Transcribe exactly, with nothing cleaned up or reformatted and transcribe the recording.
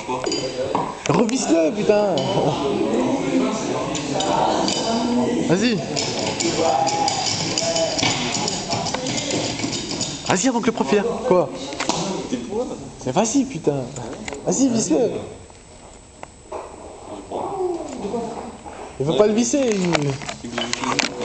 Quoi? Revisse-le, putain. Vas-y. Vas-y avant que le prof vienne. Quoi? C'est facile, putain. Vas-y, visse-le. Il veut pas le visser. il-